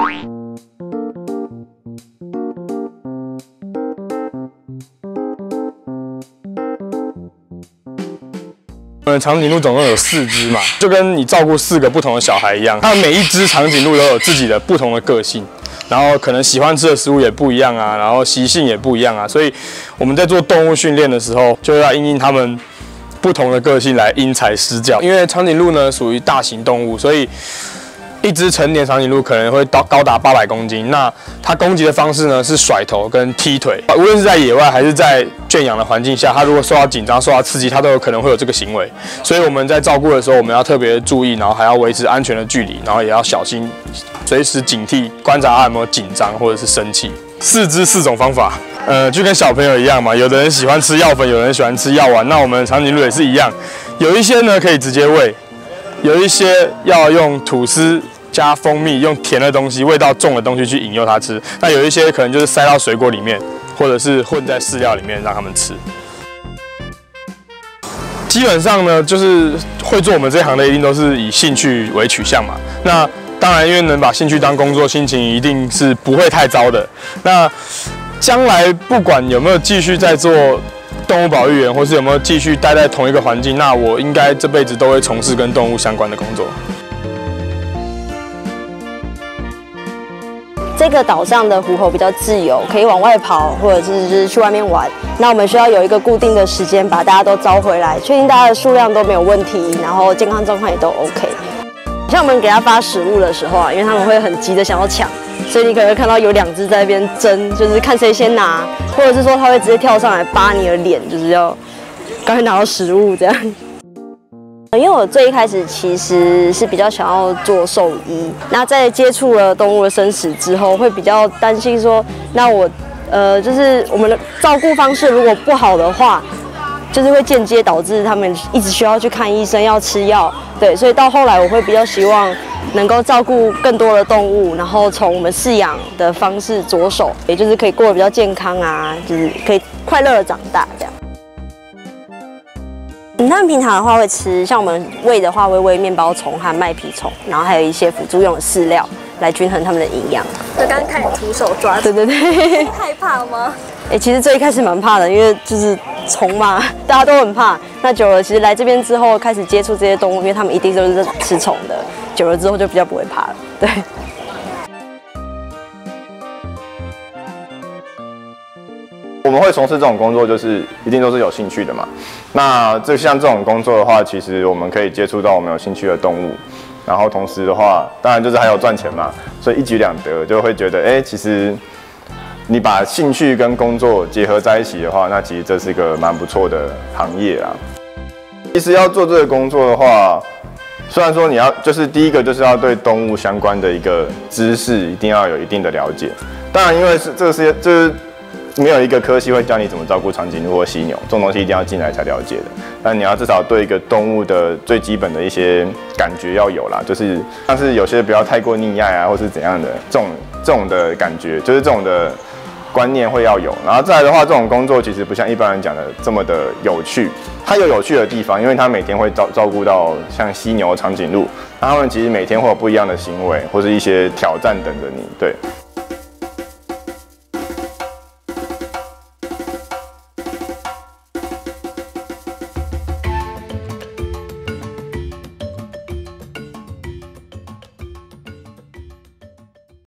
我们长颈鹿总共有4只嘛，就跟你照顾4个不同的小孩一样，它每一只长颈鹿都有自己的不同的个性，然后可能喜欢吃的食物也不一样啊，然后习性也不一样啊，所以我们在做动物训练的时候，就要因应它们不同的个性来因材施教。因为长颈鹿呢属于大型动物，所以一只成年长颈鹿可能会高达800公斤，那它攻击的方式呢是甩头跟踢腿，无论是在野外还是在圈养的环境下，它如果受到紧张、受到刺激，它都有可能会有这个行为。所以我们在照顾的时候，我们要特别注意，然后还要维持安全的距离，然后也要小心，随时警惕，观察它有没有紧张或者是生气。4只4种方法，就跟小朋友一样嘛，有的人喜欢吃药粉，有人喜欢吃药丸，那我们长颈鹿也是一样，有一些呢可以直接喂。有一些要用吐司加蜂蜜，用甜的东西、味道重的东西去引诱它吃。那有一些可能就是塞到水果里面，或者是混在饲料里面让它们吃。基本上呢，就是会做我们这行的一定都是以兴趣为取向嘛。那当然，因为能把兴趣当工作，心情一定是不会太糟的。那将来不管有没有继续在做动物保育员，或是有没有继续待在同一个环境，那我应该这辈子都会从事跟动物相关的工作。 这个岛上的狐猴比较自由，可以往外跑，或者是就是去外面玩。那我们需要有一个固定的时间，把大家都招回来，确定大家的数量都没有问题，然后健康状况也都 OK。像我们给它发食物的时候啊，因为他们会很急的想要抢。所以你可能会看到有2只在那边争，就是看谁先拿，或者是说它会直接跳上来扒你的脸，就是要赶快拿到食物这样。因为我最一开始其实是比较想要做兽医，那在接触了动物的生死之后，会比较担心说，那我就是我们的照顾方式如果不好的话，就是会间接导致他们一直需要去看医生，要吃药。对，所以到后来我会比较希望能够照顾更多的动物，然后从我们饲养的方式着手，也就是可以过得比较健康啊，就是可以快乐的长大这样。他们平常的话会吃，像我们喂的话会喂面包虫和麦皮虫，然后还有一些辅助用的饲料来均衡它们的营养。 就刚开始徒手抓， 对对对。 害怕吗？ 其实最一开始蛮怕的，因为就是虫嘛，大家都很怕。那久了，其实来这边之后开始接触这些动物，因为他们一定都是吃虫的，久了之后就比较不会怕了。对。 我们会从事这种工作，就是一定都是有兴趣的嘛。那像这种工作的话，其实我们可以接触到我们有兴趣的动物，然后同时的话，当然就是还有赚钱嘛，所以一举两得，就会觉得，其实你把兴趣跟工作结合在一起的话，那其实这是一个蛮不错的行业啊。其实要做这个工作的话，虽然说你要就是第一个就是要对动物相关的一个知识一定要有一定的了解，当然因为这个是没有一个科系会教你怎么照顾长颈鹿或犀牛，这种东西一定要进来才了解的。但你要至少对一个动物的最基本的一些感觉要有啦，就是像是有些不要太过溺爱啊，或是怎样的这种的感觉，就是这种的观念会要有。然后再来的话，这种工作其实不像一般人讲的这么的有趣，它有有趣的地方，因为它每天会照顾到像犀牛、长颈鹿，他们其实每天会有不一样的行为或是一些挑战等着你，对。